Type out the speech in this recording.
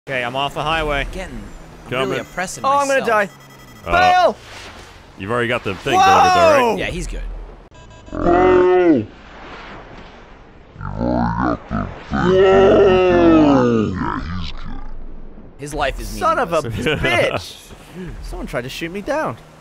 Okay, I'm off the highway. I'm really oppressing Oh, myself. I'm gonna die. Bail! You've already got the thing Whoa! delivered though, right? Yeah, he's good. His life is Son of a meaningless. bitch! Someone tried to shoot me down.